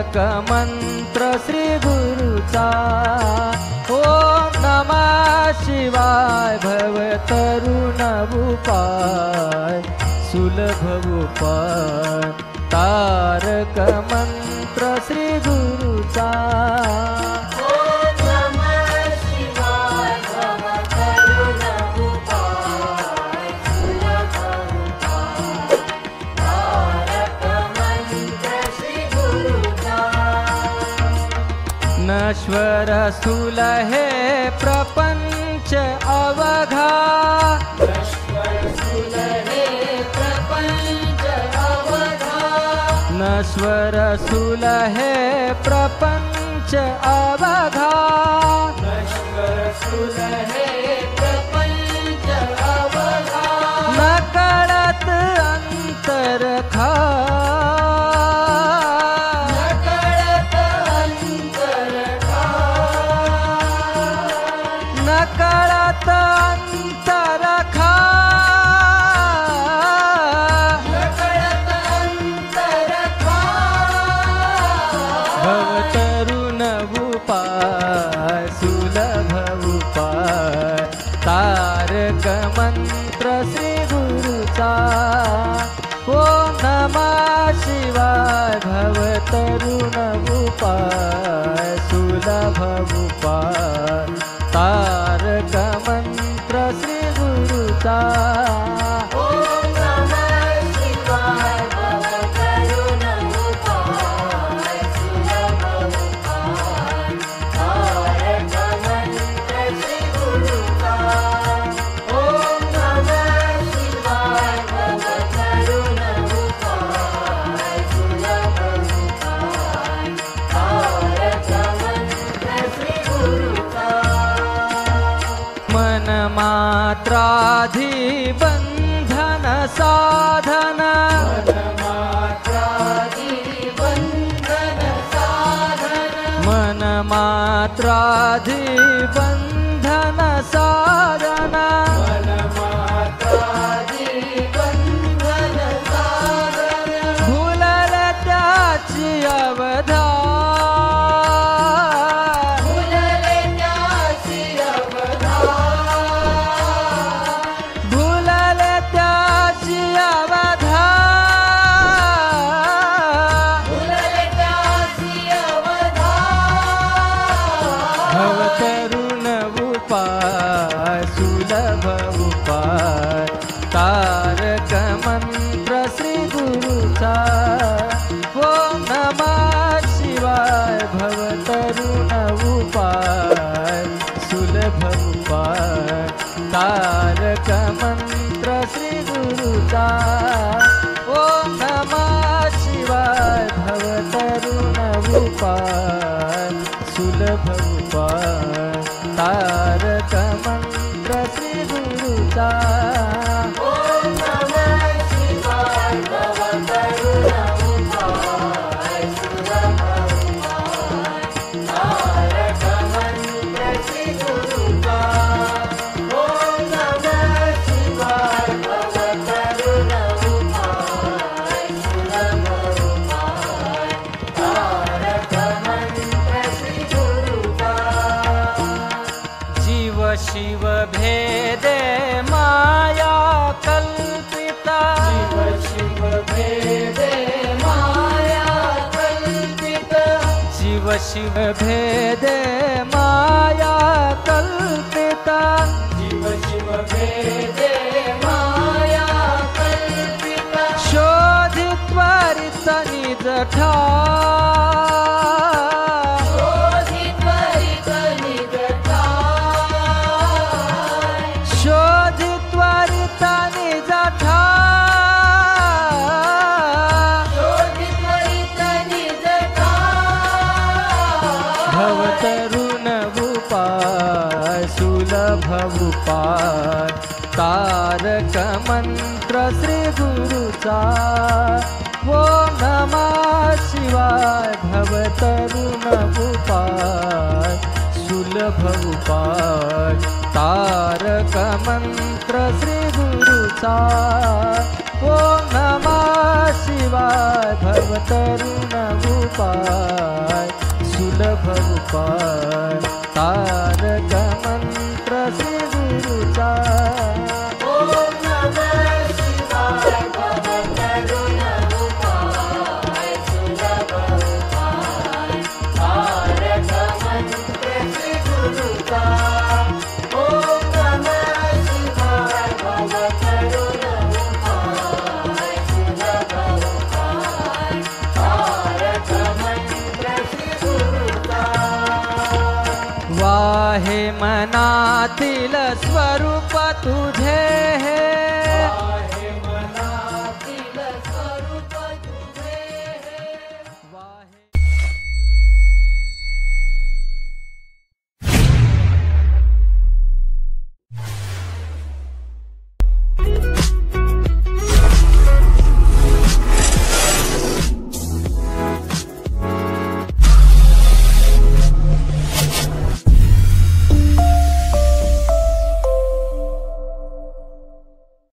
तारक मंत्र श्री गुरुचा। ओम नमः शिवाय भव तरुण उपाय सुलभ उपाय तारक मंत्र श्री गुरुचा। नश्वर स्थूल है प्रपंच अवघा। नश्वर स्थूल है प्रपंच अवघा। न कळत अंतर खा। कळत अंतर खा। भव तरुण उपाय सुलभ उपाय तारक मंत्र श्री गुरुचा। ओम नमः शिवाय भव तरुण उपाय सुलभ उपाय तारक मंत्र श्री गुरुचा। ओम नमः शिवाय भव तरुण उपाय सुलभ उपाय तारक मंत्र श्री गुरुचा। ओम नमः शिवाय भव तरुण उपाय सुलभ उपाय तारक मंत्र श्री गुरुचा। मन मात्राधि बंधन साधन। मन मात्राधि बंधन साधन। भूलल त्याची अवधा। भव तरुण उपाय सुलभ उपाय तारक मंत्र श्री गुरुचा। ओम नमः शिवाय भव तरुण उपाय सुलभ उपाय तारक मंत्र श्री गुरुचा। ओम नमः शिवाय भव तरुण उपाय सुलभ उपाय तारक मंत्र श्री गुरुचा। ओम नमः शिवाय भव तरुण उपाय सुलभ उपाय तारक मंत्र श्री गुरुचा। ओम नमः शिवाय भव तरुण उपाय सुलभ उपाय तारक मंत्र श्री गुरुचा। जीव शिव भेदे माया कल्पिता। जीव शिव भेदे माया कल्पिता। जीव शिव भेदे माया कल्पिता। जीव शिव भेदे माया कल्पिता। शोधित त्वरित निज ठाई। भव तरुण उपाय सुलभ उपाय तारक मंत्र श्री गुरुचा। ओम नमः शिवाय भव तरुण उपाय सुलभ उपाय तारक मंत्र श्री गुरुचा। ओम नमः शिवाय भवतरुण उपाय सुलभ उपाय तारक मंत्र श्री गुरु चाय। ओम नमः शिवाय भवतरुण उपाय सुलभ उपाय तारक मंत्र श्री गुरु चाय। ओम नमः शिवाय भवतरुण उपाय सुलभ उपाय तारक मंत्र श्री गुरु चाय। वाहे मनातील स्वरूप तुझ